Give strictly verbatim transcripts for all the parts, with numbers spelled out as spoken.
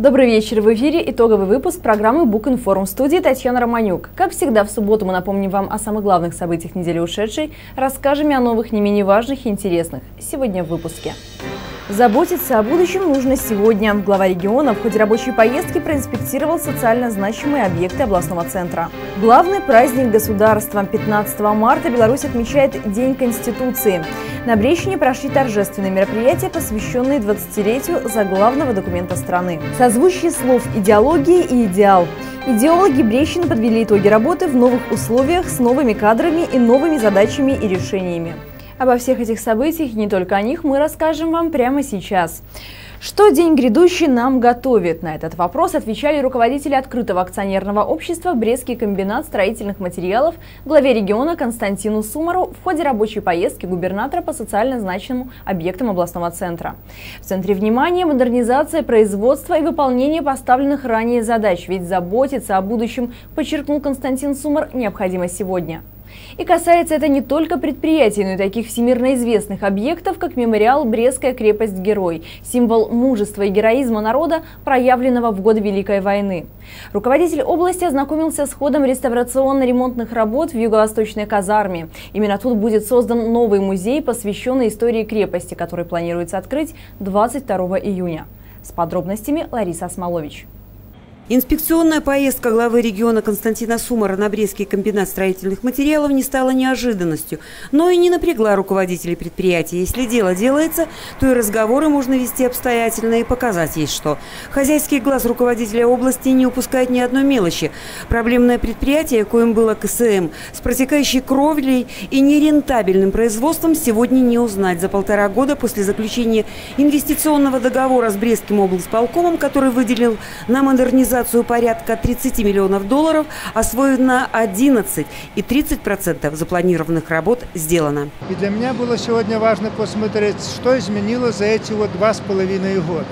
Добрый вечер. В эфире итоговый выпуск программы Букинформ. В студии Татьяна Романюк. Как всегда, в субботу мы напомним вам о самых главных событиях недели ушедшей, расскажем о новых, не менее важных и интересных. Сегодня в выпуске. Заботиться о будущем нужно сегодня. Глава региона в ходе рабочей поездки проинспектировал социально значимые объекты областного центра. Главный праздник государства. пятнадцатого марта Беларусь отмечает День Конституции. На Брещине прошли торжественные мероприятия, посвященные двадцатилетию заглавного документа страны. Созвучие слов «идеология» и «идеал». Идеологи Брещины подвели итоги работы в новых условиях с новыми кадрами и новыми задачами и решениями. Обо всех этих событиях и не только о них мы расскажем вам прямо сейчас. Что день грядущий нам готовит? На этот вопрос отвечали руководители открытого акционерного общества «Брестский комбинат строительных материалов» главе региона Константину Сумару в ходе рабочей поездки губернатора по социально значимым объектам областного центра. В центре внимания модернизация производства и выполнение поставленных ранее задач, ведь заботиться о будущем, подчеркнул Константин Сумар, необходимо сегодня. И касается это не только предприятий, но и таких всемирно известных объектов, как мемориал «Брестская крепость-герой», символ мужества и героизма народа, проявленного в годы Великой войны. Руководитель области ознакомился с ходом реставрационно-ремонтных работ в юго-восточной казарме. Именно тут будет создан новый музей, посвященный истории крепости, который планируется открыть двадцать второго июня. С подробностями Лариса Осмолович. Инспекционная поездка главы региона Константина Сумара на Брестский комбинат строительных материалов не стала неожиданностью, но и не напрягла руководителей предприятия. Если дело делается, то и разговоры можно вести обстоятельно и показать есть что. Хозяйский глаз руководителя области не упускает ни одной мелочи. Проблемное предприятие, коим было КСМ, с протекающей кровлей и нерентабельным производством сегодня не узнать. За полтора года после заключения инвестиционного договора с Брестским облсполкомом, который выделил на модернизацию порядка тридцати миллионов долларов, освоено одиннадцать, и тридцать процентов запланированных работ сделано. И для меня было сегодня важно посмотреть, что изменилось за эти вот два с половиной года.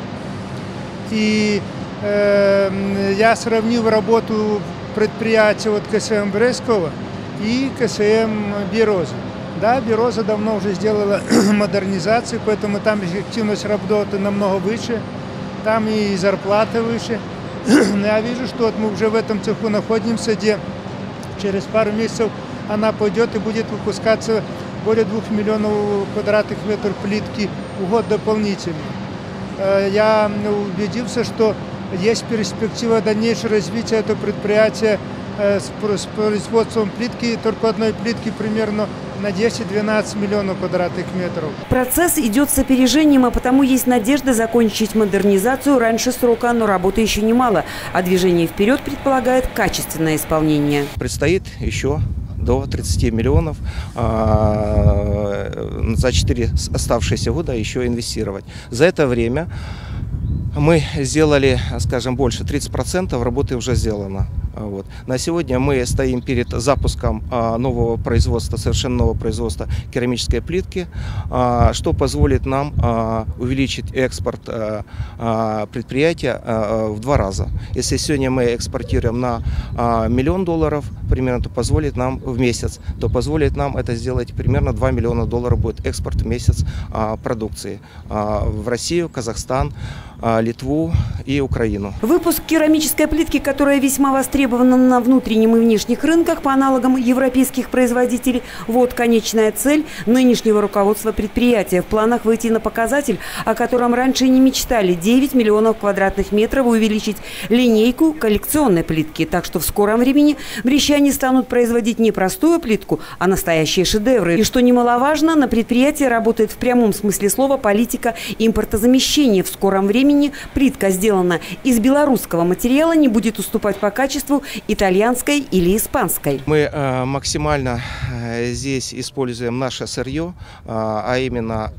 И э, я сравнил работу предприятия вот КСМ Брестского и КСМ Береза. Да, Береза давно уже сделала модернизацию, поэтому там эффективность работы намного выше, там и зарплата выше. Я вижу, что вот мы уже в этом цеху находимся, где через пару месяцев она пойдет и будет выпускаться более двух миллионов квадратных метров плитки в год дополнительно. Я убедился, что есть перспектива дальнейшего развития этого предприятия с производством плитки, только одной плитки примерно на десять-двенадцать миллионов квадратных метров. Процесс идет с опережением, а потому есть надежда закончить модернизацию раньше срока, но работы еще немало, а движение вперед предполагает качественное исполнение. Предстоит еще до тридцати миллионов а, за четыре оставшиеся года еще инвестировать. За это время мы сделали, скажем, больше, тридцать процентов работы уже сделано. Вот. На сегодня мы стоим перед запуском а, нового производства, совершенно нового производства керамической плитки, а, что позволит нам а, увеличить экспорт а, а, предприятия а, в два раза. Если сегодня мы экспортируем на а, миллион долларов, примерно, то позволит нам в месяц, то позволит нам это сделать примерно два миллиона долларов будет экспорт в месяц а, продукции а, в Россию, Казахстан, а, Литву и Украину. Выпуск керамической плитки, которая весьма востребована на внутреннем и внешних рынках по аналогам европейских производителей. Вот конечная цель нынешнего руководства предприятия. В планах выйти на показатель, о котором раньше и не мечтали. девять миллионов квадратных метров, увеличить линейку коллекционной плитки. Так что в скором времени брестчане станут производить не простую плитку, а настоящие шедевры. И что немаловажно, на предприятии работает в прямом смысле слова политика импортозамещения. В скором времени плитка, сделана из белорусского материала, не будет уступать по качеству итальянской или испанской. Мы э, максимально э, здесь используем наше сырье, э, а именно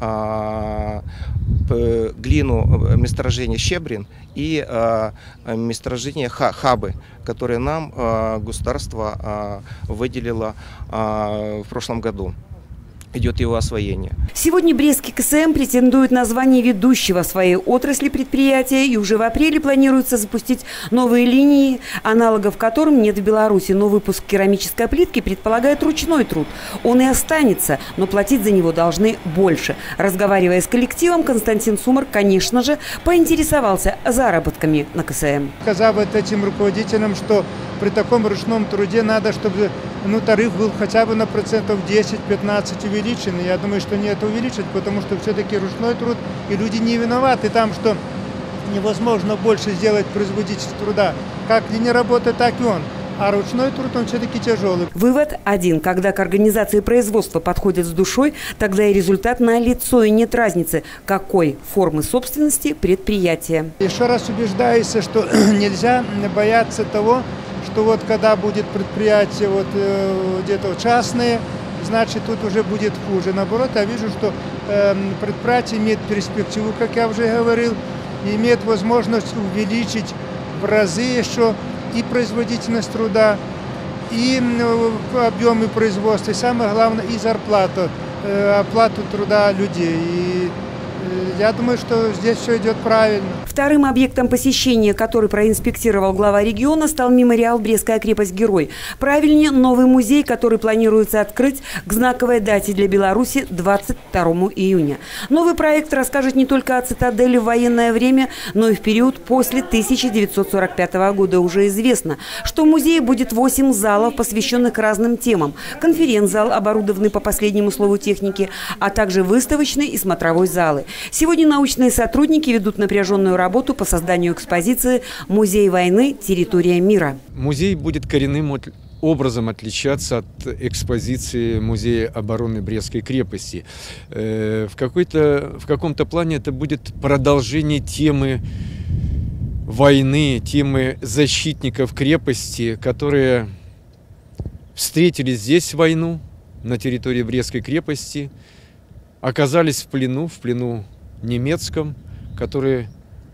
э, глину месторождения Щебрин и э, месторождение Хабы, которые нам э, государство э, выделило э, в прошлом году. идет его освоение. Сегодня Брестский КСМ претендует на звание ведущего в своей отрасли предприятия, и уже в апреле планируется запустить новые линии, аналогов которым нет в Беларуси. Но выпуск керамической плитки предполагает ручной труд. Он и останется, но платить за него должны больше. Разговаривая с коллективом, Константин Сумар, конечно же, поинтересовался заработками на КСМ. Сказал вот этим руководителям, что при таком ручном труде надо, чтобы ну, тариф был хотя бы на процентов десять-пятнадцать увеличен. Я думаю, что не это увеличить, потому что все-таки ручной труд, и люди не виноваты там, что невозможно больше сделать производительность труда. Как не работает, так и он. А ручной труд, он все-таки тяжелый. Вывод один. Когда к организации производства подходят с душой, тогда и результат налицо, и нет разницы, какой формы собственности предприятия. Еще раз убеждаюсь, что нельзя бояться того, что вот когда будет предприятие вот, э, где-то частное, значит тут уже будет хуже. Наоборот, я вижу, что э, предприятие имеет перспективу, как я уже говорил, и имеет возможность увеличить в разы еще и производительность труда, и э, объемы производства, и самое главное, и зарплату, э, оплату труда людей. И, я думаю, что здесь все идет правильно. Вторым объектом посещения, который проинспектировал глава региона, стал мемориал «Брестская крепость-герой». Правильнее, новый музей, который планируется открыть к знаковой дате для Беларуси двадцать второго июня. Новый проект расскажет не только о цитадели в военное время, но и в период после тысяча девятьсот сорок пятого года. Уже известно, что в музее будет восемь залов, посвященных разным темам. Конференц-зал, оборудованный по последнему слову техники, а также выставочный и смотровой залы. Сегодня научные сотрудники ведут напряженную работу по созданию экспозиции «Музей войны. Территория мира». Музей будет коренным образом отличаться от экспозиции Музея обороны Брестской крепости. В какой-то, в каком-то плане это будет продолжение темы войны, темы защитников крепости, которые встретили здесь войну на территории Брестской крепости, оказались в плену, в плену немецком, которые,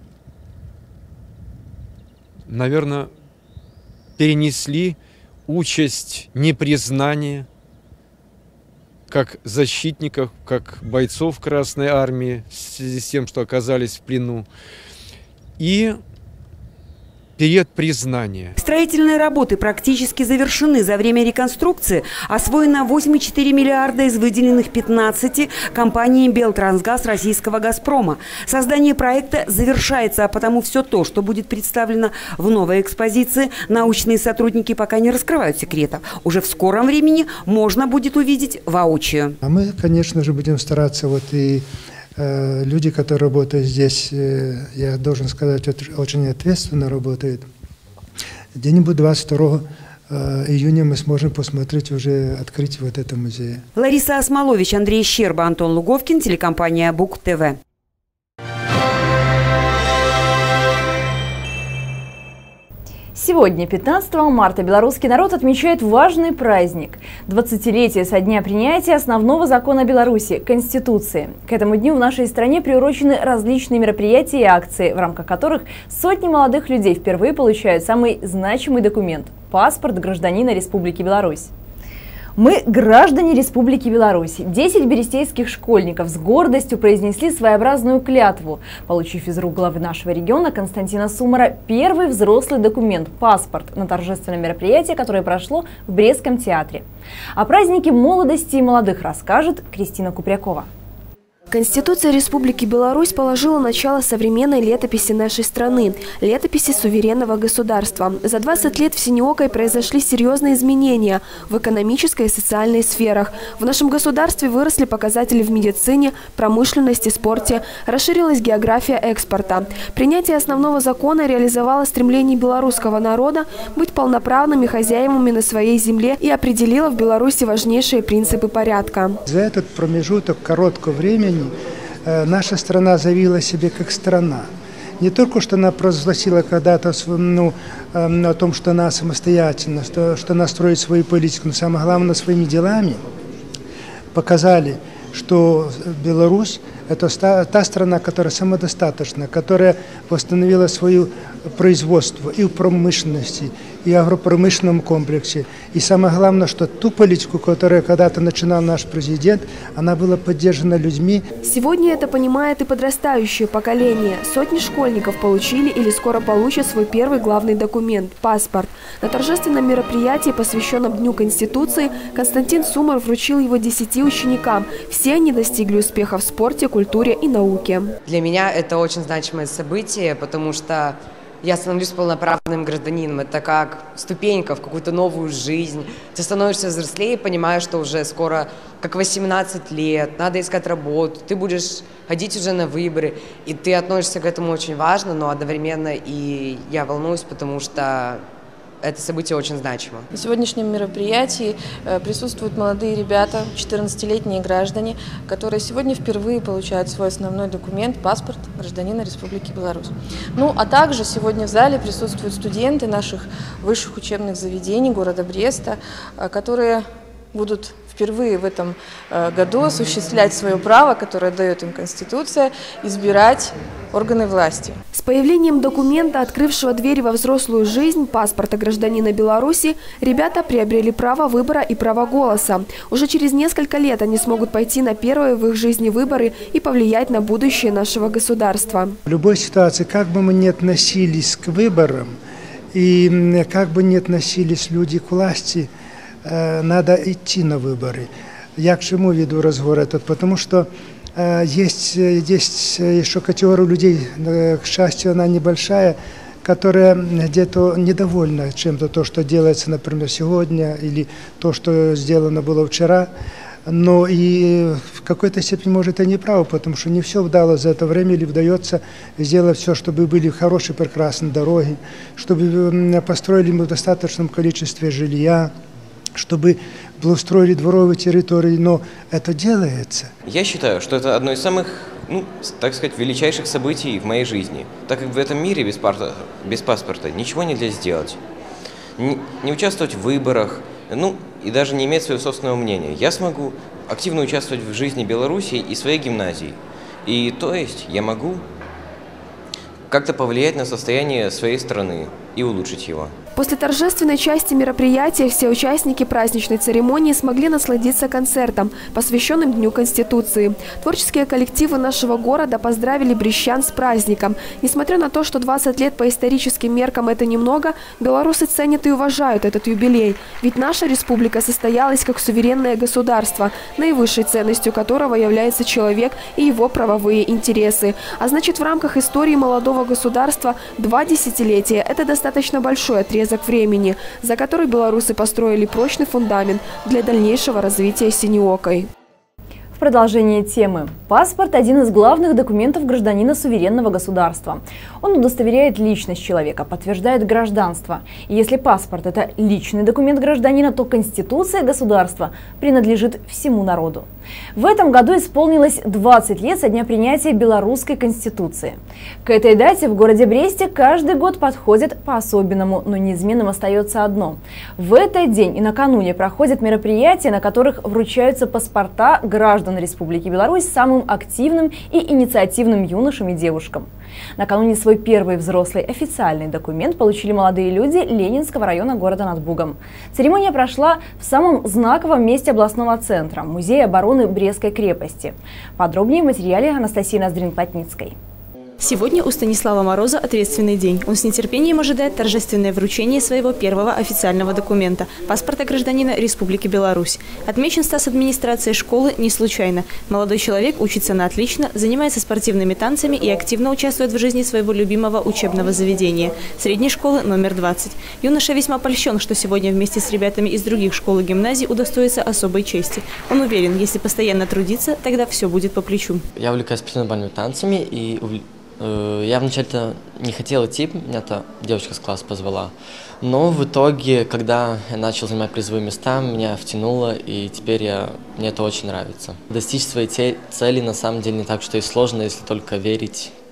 наверное, перенесли участь непризнания как защитников, как бойцов Красной Армии в связи с тем, что оказались в плену, и период признания. Строительные работы практически завершены. За время реконструкции освоено восемь целых четыре десятых миллиарда из выделенных пятнадцати компанией «Белтрансгаз» российского «Газпрома». Создание проекта завершается, а потому все то, что будет представлено в новой экспозиции, научные сотрудники пока не раскрывают секретов. Уже в скором времени можно будет увидеть воочию. А мы, конечно же, будем стараться вот и люди, которые работают здесь, я должен сказать, очень ответственно работают. Где-нибудь двадцать второго июня мы сможем посмотреть уже открытие вот этого музея. Лариса Осмолович, Андрей Щерба, Антон Луговкин, телекомпания БУК-ТВ. Сегодня, пятнадцатого марта, белорусский народ отмечает важный праздник – двадцатилетие со дня принятия основного закона Беларуси – Конституции. К этому дню в нашей стране приурочены различные мероприятия и акции, в рамках которых сотни молодых людей впервые получают самый значимый документ – паспорт гражданина Республики Беларусь. Мы граждане Республики Беларусь. Десять берестейских школьников с гордостью произнесли своеобразную клятву, получив из рук главы нашего региона Константина Сумара первый взрослый документ – паспорт на торжественном мероприятии, которое прошло в Брестском театре. О празднике молодости и молодых расскажет Кристина Купрякова. Конституция Республики Беларусь положила начало современной летописи нашей страны, летописи суверенного государства. За двадцать лет в Синеокой произошли серьезные изменения в экономической и социальной сферах. В нашем государстве выросли показатели в медицине, промышленности, спорте, расширилась география экспорта. Принятие основного закона реализовало стремление белорусского народа быть полноправными хозяевами на своей земле и определило в Беларуси важнейшие принципы порядка. За этот промежуток короткого времени наша страна заявила себе как страна. Не только что она провозгласила когда-то ну, о том, что она самостоятельна, что, что она строит свою политику, но самое главное, своими делами показали, что Беларусь Это та страна, которая самодостаточна, которая восстановила свое производство и в промышленности, и в агропромышленном комплексе. И самое главное, что ту политику, которую когда-то начинал наш президент, она была поддержана людьми. Сегодня это понимает и подрастающее поколение. Сотни школьников получили или скоро получат свой первый главный документ – паспорт. На торжественном мероприятии, посвященном Дню Конституции, Константин Сумар вручил его десяти ученикам. Все они достигли успеха в спорте, культуре и науке. Для меня это очень значимое событие, потому что я становлюсь полноправным гражданином. Это как ступенька в какую-то новую жизнь. Ты становишься взрослее и понимаешь, что уже скоро, как восемнадцать лет, надо искать работу, ты будешь ходить уже на выборы. И ты относишься к этому очень важно, но одновременно и я волнуюсь, потому что это событие очень значимо. На сегодняшнем мероприятии присутствуют молодые ребята, четырнадцатилетние граждане, которые сегодня впервые получают свой основной документ – паспорт гражданина Республики Беларусь. Ну, а также сегодня в зале присутствуют студенты наших высших учебных заведений города Бреста, которые будут впервые в этом году осуществлять свое право, которое дает им Конституция, избирать органы власти. С появлением документа, открывшего двери во взрослую жизнь, паспорта гражданина Беларуси, ребята приобрели право выбора и право голоса. Уже через несколько лет они смогут пойти на первые в их жизни выборы и повлиять на будущее нашего государства. В любой ситуации, как бы мы ни относились к выборам и как бы ни относились люди к власти, надо идти на выборы. Я к чему веду разговор этот? Потому что э, есть, есть еще категория людей, э, к счастью, она небольшая, которая где-то недовольна чем-то, то, что делается, например, сегодня, или то, что сделано было вчера. Но и в какой-то степени, может, и неправы, потому что не все вдалось за это время или вдается сделать все, чтобы были хорошие, прекрасные дороги, чтобы построили мы в достаточном количестве жилья, чтобы благоустроили дворовые территории, но это делается. Я считаю, что это одно из самых, ну, так сказать, величайших событий в моей жизни, так как в этом мире без паспорта, без паспорта ничего нельзя сделать. Не, не участвовать в выборах, ну, и даже не иметь своего собственного мнения. Я смогу активно участвовать в жизни Беларуси и своей гимназии. И то есть я могу как-то повлиять на состояние своей страны и улучшить его. После торжественной части мероприятия все участники праздничной церемонии смогли насладиться концертом, посвященным Дню Конституции. Творческие коллективы нашего города поздравили брестян с праздником. Несмотря на то, что двадцать лет по историческим меркам это немного, белорусы ценят и уважают этот юбилей. Ведь наша республика состоялась как суверенное государство, наивысшей ценностью которого является человек и его правовые интересы. А значит, в рамках истории молодого государства два десятилетия – это достаточно большой отрезок времени, за который белорусы построили прочный фундамент для дальнейшего развития синеокой. В продолжение темы. Паспорт – один из главных документов гражданина суверенного государства. Он удостоверяет личность человека, подтверждает гражданство. И если паспорт – это личный документ гражданина, то Конституция государства принадлежит всему народу. В этом году исполнилось двадцать лет со дня принятия Белорусской Конституции. К этой дате в городе Бресте каждый год подходит по-особенному, но неизменным остается одно. В этот день и накануне проходят мероприятия, на которых вручаются паспорта граждан Республики Беларусь самым активным и инициативным юношам и девушкам. Накануне свой первый взрослый официальный документ получили молодые люди Ленинского района города над Бугом. Церемония прошла в самом знаковом месте областного центра – Музее обороны Брестской крепости. Подробнее в материале Анастасии Ноздрин-Плотницкой. Сегодня у Станислава Мороза ответственный день. Он с нетерпением ожидает торжественное вручение своего первого официального документа – паспорта гражданина Республики Беларусь. Отмечен Стас администрацией школы не случайно. Молодой человек учится на отлично, занимается спортивными танцами и активно участвует в жизни своего любимого учебного заведения – средней школы номер двадцать. Юноша весьма польщен, что сегодня вместе с ребятами из других школ и гимназий удостоится особой чести. Он уверен, если постоянно трудиться, тогда все будет по плечу. Я увлекаюсь спортивными танцами и я вначале-то не хотел идти, меня-то девочка с класса позвала, но в итоге, когда я начал занимать призовые места, меня втянуло, и теперь я, мне это очень нравится. Достичь своей цели на самом деле не так, что и сложно, если только верить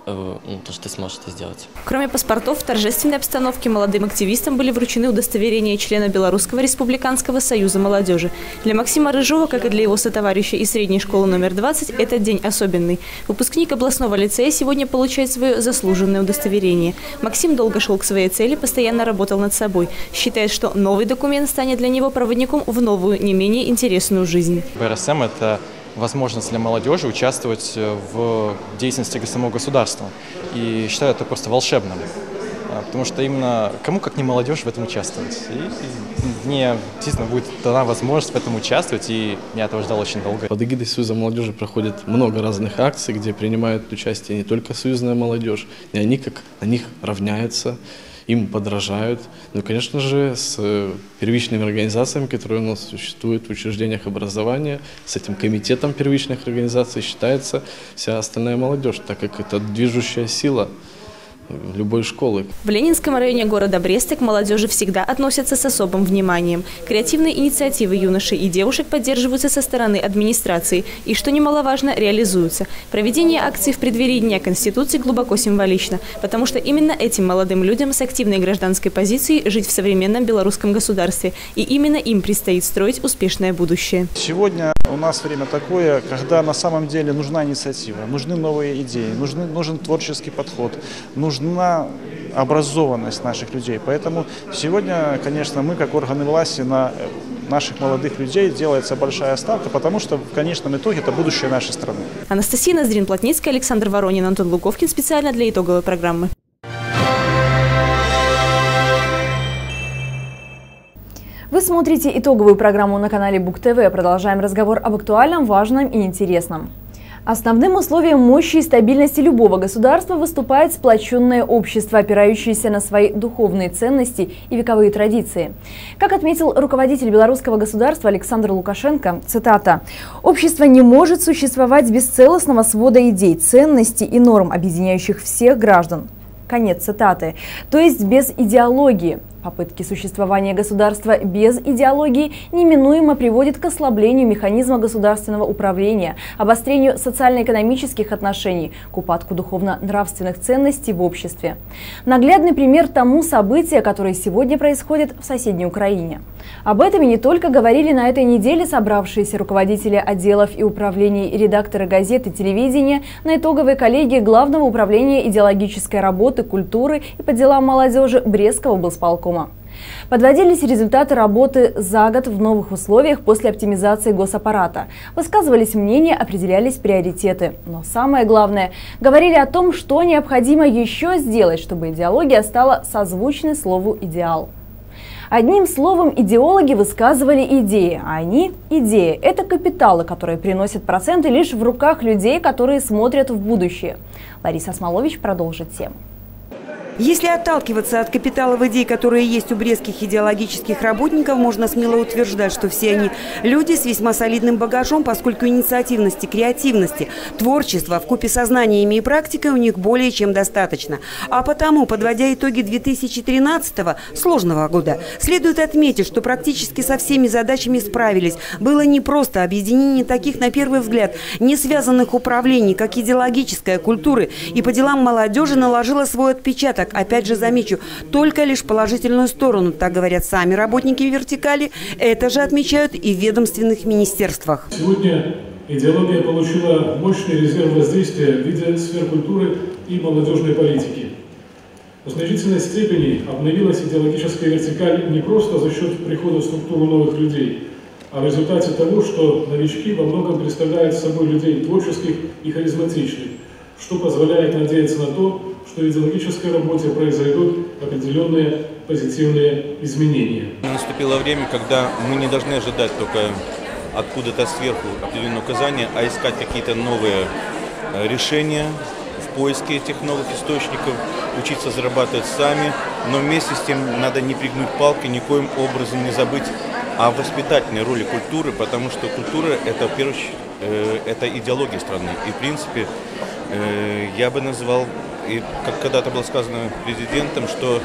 э, ну, то, что ты сможешь это сделать. Кроме паспортов, в торжественной обстановке молодым активистам были вручены удостоверения члена Белорусского республиканского союза молодежи. Для Максима Рыжова, как и для его сотоварища из средней школы номер двадцать, этот день особенный. Выпускник областного лицея сегодня получает свое заслуженное удостоверение. Максим долго шел к своей цели, постоянно работал над собой. Считает, что новый документ станет для него проводником в новую, не менее интересную жизнь. бэ эр эс эм – это возможность для молодежи участвовать в деятельности самого государства. И считаю это просто волшебным. Потому что именно кому, как не молодежь, в этом участвовать. И мне действительно будет дана возможность в этом участвовать, и я этого ждал очень долго. Под эгидой Союза молодежи проходит много разных акций, где принимают участие не только союзная молодежь, и они как на них равняются, им подражают. Ну, конечно же, с первичными организациями, которые у нас существуют в учреждениях образования, с этим комитетом первичных организаций считается вся остальная молодежь, так как это движущая сила любой школы. В Ленинском районе города Бреста к молодежи всегда относятся с особым вниманием. Креативные инициативы юношей и девушек поддерживаются со стороны администрации и, что немаловажно, реализуются. Проведение акций в преддверии Дня Конституции глубоко символично, потому что именно этим молодым людям с активной гражданской позицией жить в современном белорусском государстве. И именно им предстоит строить успешное будущее. Сегодня у нас время такое, когда на самом деле нужна инициатива, нужны новые идеи, нужны, нужен творческий подход, нужна образованность наших людей. Поэтому сегодня, конечно, мы, как органы власти, на наших молодых людей делается большая ставка, потому что в конечном итоге это будущее нашей страны. Анастасия Ноздрин-Плотницкая, Александр Воронин, Антон Луковкин. Специально для итоговой программы. Вы смотрите итоговую программу на канале Бук ТВ. Продолжаем разговор об актуальном, важном и интересном. Основным условием мощи и стабильности любого государства выступает сплоченное общество, опирающееся на свои духовные ценности и вековые традиции. Как отметил руководитель белорусского государства Александр Лукашенко, цитата, «Общество не может существовать без целостного свода идей, ценностей и норм, объединяющих всех граждан». Конец цитаты. То есть без идеологии. Попытки существования государства без идеологии неминуемо приводят к ослаблению механизма государственного управления, обострению социально-экономических отношений, к упадку духовно-нравственных ценностей в обществе. Наглядный пример тому события, которое сегодня происходит в соседней Украине. Об этом и не только говорили на этой неделе собравшиеся руководители отделов и управлений, редакторы газет и телевидения на итоговой коллегии Главного управления идеологической работы, культуры и по делам молодежи Брестского облсполкома. Подводились результаты работы за год в новых условиях после оптимизации госаппарата. Высказывались мнения, определялись приоритеты. Но самое главное, говорили о том, что необходимо еще сделать, чтобы идеология стала созвучной слову «идеал». Одним словом, идеологи высказывали идеи, а они – идеи. Это капиталы, которые приносят проценты лишь в руках людей, которые смотрят в будущее. Лариса Смолович продолжит тему. Если отталкиваться от капиталов идей, которые есть у брестских идеологических работников, можно смело утверждать, что все они люди с весьма солидным багажом, поскольку инициативности, креативности, творчества вкупе со знаниями и практикой у них более чем достаточно. А потому, подводя итоги две тысячи тринадцатого, сложного года, следует отметить, что практически со всеми задачами справились. Было не просто объединение таких, на первый взгляд, не связанных управлений, как идеологическая, культуры, и по делам молодежи наложило свой отпечаток. Опять же замечу, только лишь положительную сторону, так говорят сами работники вертикали, это же отмечают и в ведомственных министерствах. Сегодня идеология получила мощный резерв воздействия в виде сфер культуры и молодежной политики. В значительной степени обновилась идеологическая вертикаль не просто за счет прихода в структуру новых людей, а в результате того, что новички во многом представляют собой людей творческих и харизматичных, что позволяет надеяться на то, что в идеологической работе произойдут определенные позитивные изменения. Наступило время, когда мы не должны ожидать только откуда-то сверху определенные указания, а искать какие-то новые решения в поиске этих новых источников, учиться зарабатывать сами, но вместе с тем надо не пригнуть палки, никоим образом не забыть о воспитательной роли культуры, потому что культура – это, в первую очередь, это идеология страны. И, в принципе, я бы назвал, и как когда-то было сказано президентом, что,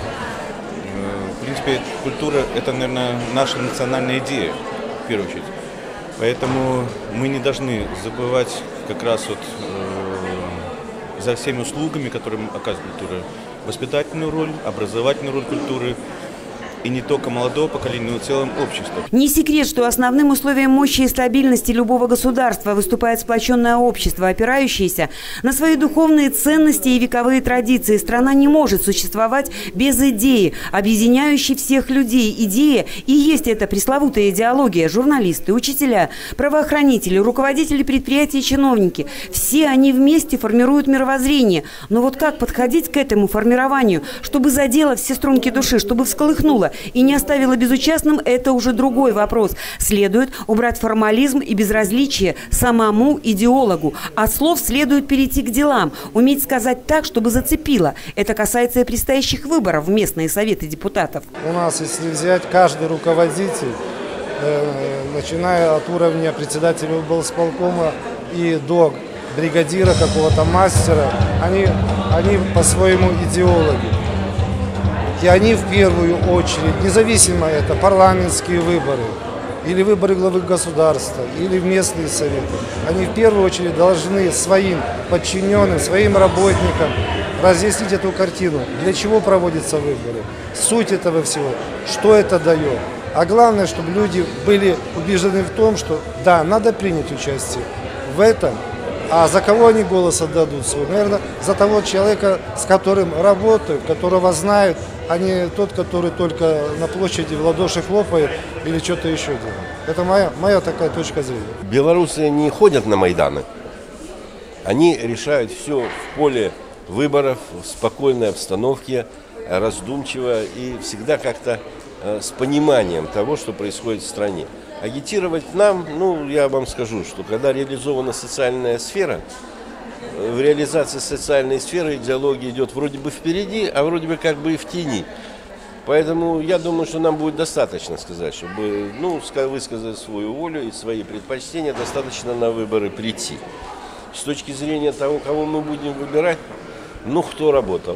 в принципе, культура – это, наверное, наша национальная идея, в первую очередь. Поэтому мы не должны забывать как раз вот за всеми услугами, которые оказывает культура. Воспитательную роль, образовательную роль культуры. И не только молодого поколения, но и в целом общества. Не секрет, что основным условием мощи и стабильности любого государства выступает сплоченное общество, опирающееся на свои духовные ценности и вековые традиции. Страна не может существовать без идеи, объединяющей всех людей. Идея и есть эта пресловутая идеология. Журналисты, учителя, правоохранители, руководители предприятий и чиновники. Все они вместе формируют мировоззрение. Но вот как подходить к этому формированию, чтобы задело все струнки души, чтобы всколыхнуло и не оставила безучастным, это уже другой вопрос. Следует убрать формализм и безразличие самому идеологу. От слов следует перейти к делам. Уметь сказать так, чтобы зацепило. Это касается и предстоящих выборов в местные советы депутатов. У нас, если взять, каждый руководитель, э, начиная от уровня председателя облсполкома и до бригадира, какого-то мастера, они, они по-своему идеологи. И они в первую очередь, независимо это парламентские выборы, или выборы главы государства, или местные советы, они в первую очередь должны своим подчиненным, своим работникам разъяснить эту картину, для чего проводятся выборы, суть этого всего, что это дает. А главное, чтобы люди были убеждены в том, что да, надо принять участие в этом. А за кого они голос отдадут свой? Наверное, за того человека, с которым работают, которого знают, а не тот, который только на площади в ладоши хлопает или что-то еще делает. Это моя, моя такая точка зрения. Белорусы не ходят на Майданы. Они решают все в поле выборов, в спокойной обстановке, раздумчиво и всегда как-то э, с пониманием того, что происходит в стране. Агитировать нам, ну, я вам скажу, что когда реализована социальная сфера, в реализации социальной сферы идеология идет вроде бы впереди, а вроде бы как бы и в тени. Поэтому я думаю, что нам будет достаточно сказать, чтобы, ну, высказать свою волю и свои предпочтения, достаточно на выборы прийти. С точки зрения того, кого мы будем выбирать, ну, кто работал,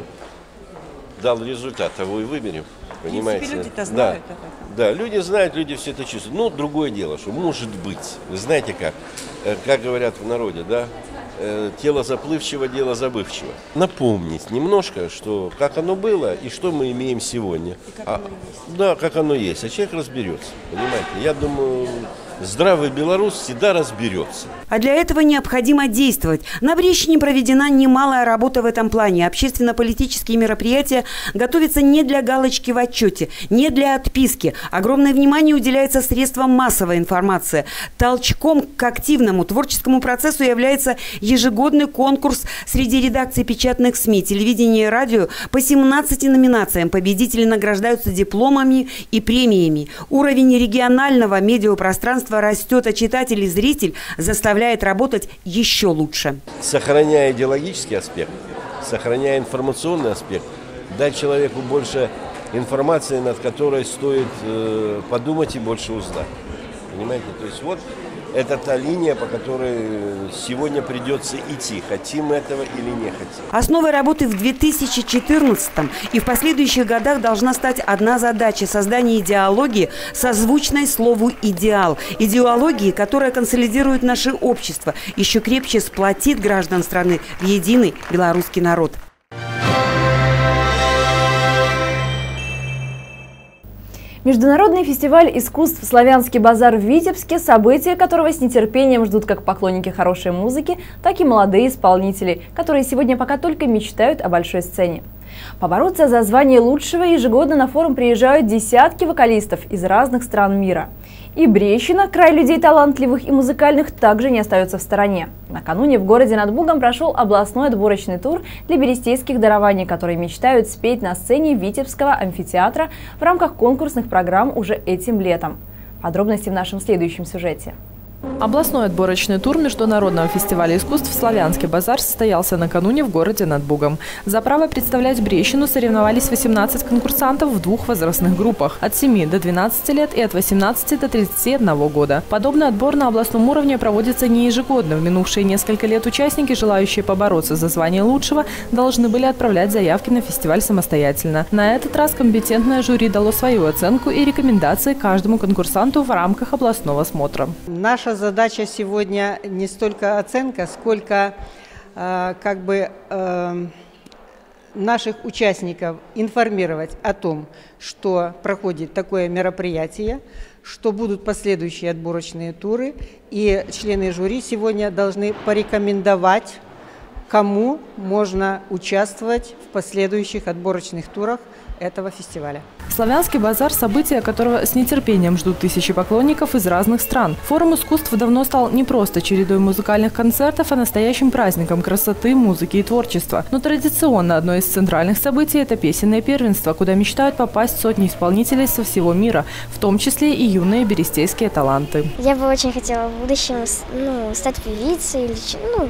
дал результат, того и выберем. Понимаете? Люди-то знают. Да. Да, люди знают, люди все это чувствуют. Но другое дело, что может быть, вы знаете как, как говорят в народе, да, тело заплывчиво, дело забывчиво. Напомнить немножко, что как оно было и что мы имеем сегодня. А, да, как оно есть, а человек разберется, понимаете. Я думаю, здравый белорус всегда разберется. А для этого необходимо действовать. На Брещине проведена немалая работа в этом плане. Общественно-политические мероприятия готовятся не для галочки в отчете, не для отписки. Огромное внимание уделяется средствам массовой информации. Толчком к активному творческому процессу является ежегодный конкурс среди редакций печатных СМИ, телевидения и радио по семнадцати номинациям. Победители награждаются дипломами и премиями. Уровень регионального медиапространства растет, а читатель и зритель заставляет работать еще лучше. Сохраняя идеологический аспект, сохраняя информационный аспект, дать человеку больше информации, над которой стоит э, подумать и больше узнать. Понимаете? То есть вот это та линия, по которой сегодня придется идти, хотим мы этого или не хотим. Основой работы в две тысячи четырнадцатом и в последующих годах должна стать одна задача – создание идеологии, созвучной слову «идеал». Идеологии, которая консолидирует наше общество, еще крепче сплотит граждан страны в единый белорусский народ. Международный фестиваль искусств «Славянский базар» в Витебске, события которого с нетерпением ждут как поклонники хорошей музыки, так и молодые исполнители, которые сегодня пока только мечтают о большой сцене. Побороться за звание лучшего ежегодно на форум приезжают десятки вокалистов из разных стран мира. И Брещина, край людей талантливых и музыкальных, также не остается в стороне. Накануне в городе над Бугом прошел областной отборочный тур для берестейских дарований, которые мечтают спеть на сцене Витебского амфитеатра в рамках конкурсных программ уже этим летом. Подробности в нашем следующем сюжете. Областной отборочный тур Международного фестиваля искусств «Славянский базар» состоялся накануне в городе над Бугом. За право представлять Брещину соревновались восемнадцать конкурсантов в двух возрастных группах – от семи до двенадцати лет и от восемнадцати до тридцати одного года. Подобный отбор на областном уровне проводится не ежегодно. В минувшие несколько лет участники, желающие побороться за звание лучшего, должны были отправлять заявки на фестиваль самостоятельно. На этот раз компетентное жюри дало свою оценку и рекомендации каждому конкурсанту в рамках областного смотра. Наша задача сегодня не столько оценка, сколько как бы наших участников информировать о том, что проходит такое мероприятие, что будут последующие отборочные туры, и члены жюри сегодня должны порекомендовать, кому можно участвовать в последующих отборочных турах этого фестиваля. Славянский базар – событие, которого с нетерпением ждут тысячи поклонников из разных стран. Форум искусств давно стал не просто чередой музыкальных концертов, а настоящим праздником красоты, музыки и творчества. Но традиционно одно из центральных событий – это песенное первенство, куда мечтают попасть сотни исполнителей со всего мира, в том числе и юные берестейские таланты. Я бы очень хотела в будущем, ну, стать певицей или, ну,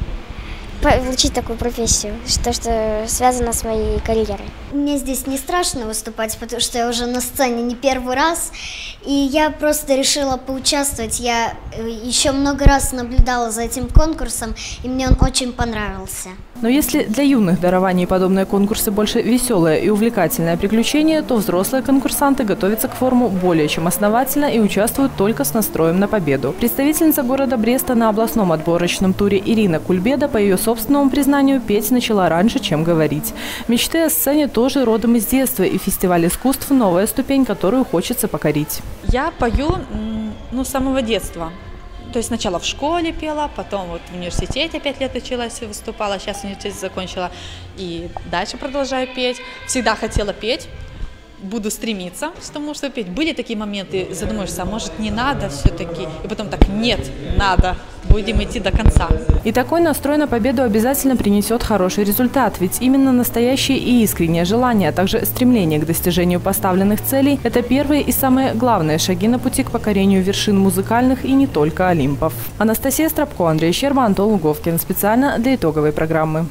получить такую профессию, что, что связано с моей карьерой. Мне здесь не страшно выступать, потому что я уже на сцене не первый раз, и я просто решила поучаствовать. Я еще много раз наблюдала за этим конкурсом, и мне он очень понравился. Но если для юных дарований подобные конкурсы больше веселое и увлекательное приключение, то взрослые конкурсанты готовятся к форуму более чем основательно и участвуют только с настроем на победу. Представительница города Бреста на областном отборочном туре Ирина Кульбеда, по ее собственному признанию, петь начала раньше, чем говорить. Мечты о сцене тоже родом из детства, и фестиваль искусств – новая ступень, которую хочется покорить. Я пою, ну, с самого детства. То есть сначала в школе пела, потом вот в университете пять лет училась, выступала, сейчас университет закончила и дальше продолжаю петь. Всегда хотела петь, буду стремиться к тому, чтобы петь. Были такие моменты, задумаешься, а может не надо все-таки, и потом так, нет, надо, будем идти до конца. И такой настрой на победу обязательно принесет хороший результат, ведь именно настоящее и искреннее желание, а также стремление к достижению поставленных целей – это первые и самые главные шаги на пути к покорению вершин музыкальных и не только Олимпов. Анастасия Стропко, Андрей Щерба, Антон Луговкин. Специально для итоговой программы.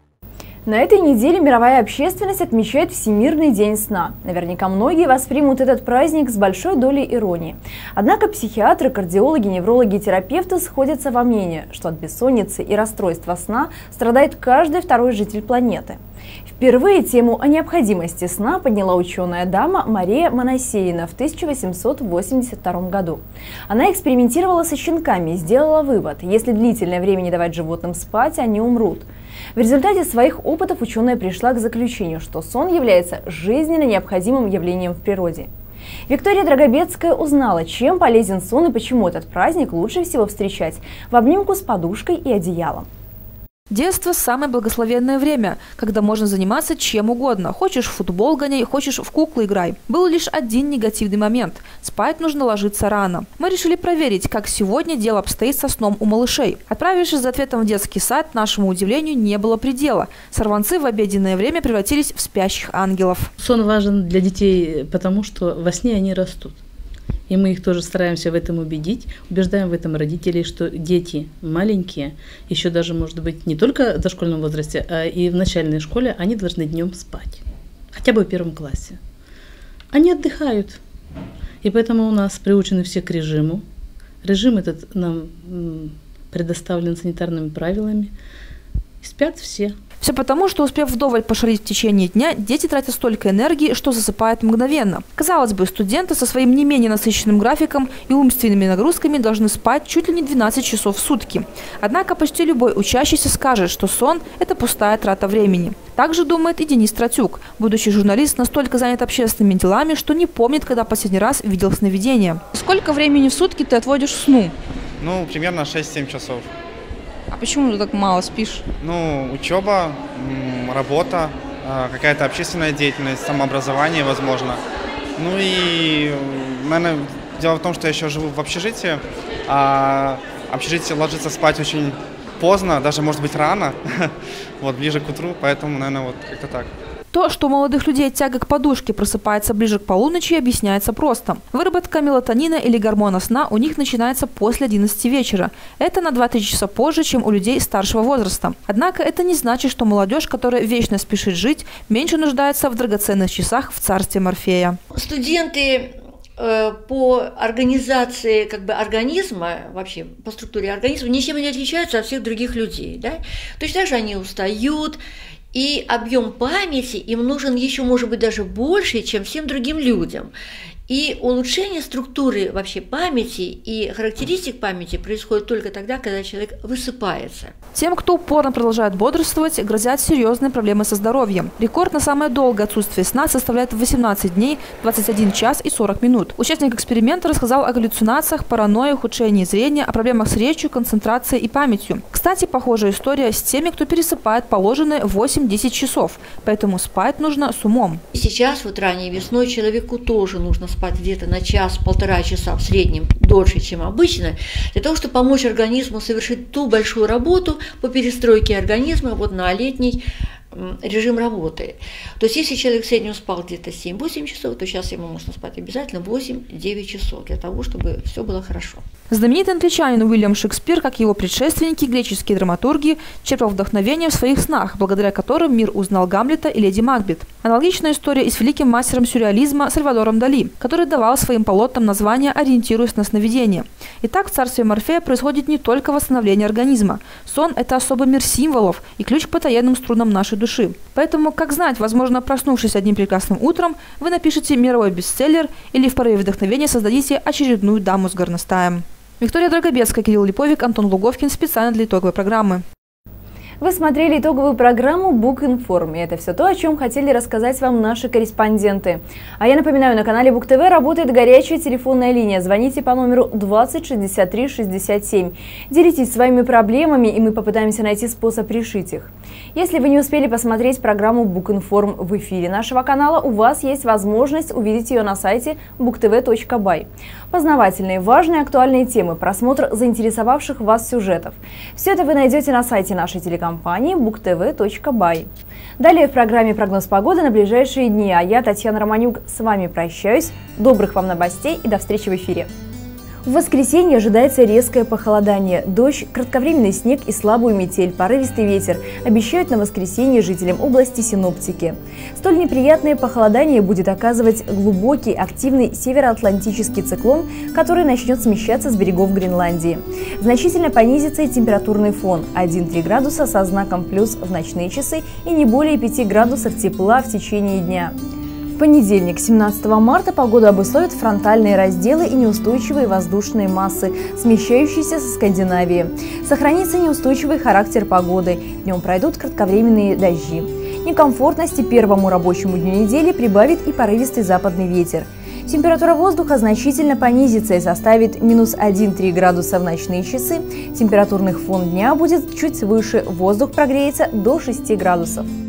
На этой неделе мировая общественность отмечает Всемирный день сна. Наверняка многие воспримут этот праздник с большой долей иронии. Однако психиатры, кардиологи, неврологи и терапевты сходятся во мнении, что от бессонницы и расстройства сна страдает каждый второй житель планеты. Впервые тему о необходимости сна подняла ученая дама Мария Моносеина в тысяча восемьсот восемьдесят втором году. Она экспериментировала со щенками и сделала вывод: если длительное время не давать животным спать, они умрут. В результате своих опытов ученая пришла к заключению, что сон является жизненно необходимым явлением в природе. Виктория Драгобецкая узнала, чем полезен сон и почему этот праздник лучше всего встречать в обнимку с подушкой и одеялом. Детство – самое благословенное время, когда можно заниматься чем угодно. Хочешь в футбол гоняй, хочешь в куклы играй. Был лишь один негативный момент – спать нужно ложиться рано. Мы решили проверить, как сегодня дело обстоит со сном у малышей. Отправившись за ответом в детский сад, нашему удивлению не было предела. Сорванцы в обеденное время превратились в спящих ангелов. Сон важен для детей, потому что во сне они растут. И мы их тоже стараемся в этом убедить, убеждаем в этом родителей, что дети маленькие, еще даже, может быть, не только в дошкольном возрасте, а и в начальной школе, они должны днем спать, хотя бы в первом классе. Они отдыхают, и поэтому у нас приучены все к режиму. Режим этот нам предоставлен санитарными правилами, и спят все. Все потому, что, успев вдоволь пошалить в течение дня, дети тратят столько энергии, что засыпают мгновенно. Казалось бы, студенты со своим не менее насыщенным графиком и умственными нагрузками должны спать чуть ли не двенадцать часов в сутки. Однако почти любой учащийся скажет, что сон – это пустая трата времени. Так же думает и Денис Тратюк. Будущий журналист настолько занят общественными делами, что не помнит, когда последний раз видел сновидение. Сколько времени в сутки ты отводишь сну? Ну, примерно шесть-семь часов. А почему ты так мало спишь? Ну, учеба, работа, какая-то общественная деятельность, самообразование, возможно. Ну и, наверное, дело в том, что я еще живу в общежитии, а общежитие ложится спать очень поздно, даже, может быть, рано, вот, ближе к утру, поэтому, наверное, вот как-то так. То, что у молодых людей тяга к подушке просыпается ближе к полуночи, объясняется просто. Выработка мелатонина или гормона сна у них начинается после одиннадцати вечера. Это на два-три часа позже, чем у людей старшего возраста. Однако это не значит, что молодежь, которая вечно спешит жить, меньше нуждается в драгоценных часах в царстве Морфея. Студенты э, по организации как бы, организма, вообще по структуре организма, ничем не отличаются от всех других людей. Да? Точно так же они устают. И объем памяти им нужен еще, может быть, даже больше, чем всем другим людям. И улучшение структуры вообще памяти и характеристик памяти происходит только тогда, когда человек высыпается. Тем, кто упорно продолжает бодрствовать, грозят серьезные проблемы со здоровьем. Рекорд на самое долгое отсутствие сна составляет восемнадцать дней, двадцать один час и сорок минут. Участник эксперимента рассказал о галлюцинациях, паранойи, ухудшении зрения, о проблемах с речью, концентрацией и памятью. Кстати, похожая история с теми, кто пересыпает положенные восемь-десять часов. Поэтому спать нужно с умом. Сейчас, вот ранней весной, человеку тоже нужно спать где-то на час-полтора часа в среднем, дольше, чем обычно, для того, чтобы помочь организму совершить ту большую работу по перестройке организма вот на летний режим работы. То есть, если человек в среднем спал где-то семь-восемь часов, то сейчас ему нужно спать обязательно восемь-девять часов, для того, чтобы все было хорошо. Знаменитый англичанин Уильям Шекспир, как его предшественники, греческие драматурги, черпал вдохновение в своих снах, благодаря которым мир узнал Гамлета и леди Макбет. Аналогичная история и с великим мастером сюрреализма Сальвадором Дали, который давал своим полотнам название, ориентируясь на сновидения. Итак, в царстве Морфея происходит не только восстановление организма. Сон – это особый мир символов и ключ к потаенным струнам нашей души. Поэтому, как знать, возможно, проснувшись одним прекрасным утром, вы напишете мировой бестселлер или в порыве вдохновения создадите очередную даму с горностаем. Виктория Драгобецкая, Кирилл Липовик, Антон Луговкин. Специально для итоговой программы. Вы смотрели итоговую программу «Букинформ». И это все то, о чем хотели рассказать вам наши корреспонденты. А я напоминаю, на канале Бук ТВ работает горячая телефонная линия. Звоните по номеру двадцать шестьдесят три шестьдесят семь. Делитесь своими проблемами, и мы попытаемся найти способ решить их. Если вы не успели посмотреть программу «Букинформ» в эфире нашего канала, у вас есть возможность увидеть ее на сайте бук тэ вэ точка бай. Познавательные, важные, актуальные темы, просмотр заинтересовавших вас сюжетов. Все это вы найдете на сайте нашей телекомпании бук тэ вэ точка бай. Далее в программе прогноз погоды на ближайшие дни, а я, Татьяна Романюк, с вами прощаюсь. Добрых вам новостей и до встречи в эфире. В воскресенье ожидается резкое похолодание. Дождь, кратковременный снег и слабую метель, порывистый ветер обещают на воскресенье жителям области синоптики. Столь неприятное похолодание будет оказывать глубокий, активный североатлантический циклон, который начнет смещаться с берегов Гренландии. Значительно понизится и температурный фон – один-три градуса со знаком плюс в ночные часы и не более пяти градусов тепла в течение дня. В понедельник, семнадцатого марта, погоду обусловят фронтальные разделы и неустойчивые воздушные массы, смещающиеся со Скандинавии. Сохранится неустойчивый характер погоды. Днем пройдут кратковременные дожди. Некомфортности первому рабочему дню недели прибавит и порывистый западный ветер. Температура воздуха значительно понизится и составит минус один-три градуса в ночные часы. Температурный фон дня будет чуть выше, воздух прогреется до шести градусов.